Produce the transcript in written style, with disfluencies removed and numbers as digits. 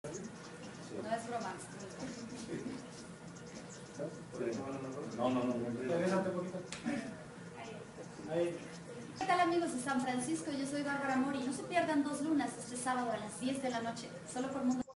No es broma. Regresate un poquito. Ahí. ¿Qué tal, amigos de San Francisco? Yo soy Bárbara Mori. No se pierdan 2 lunas este sábado a las 10 de la noche, solo por Mundo.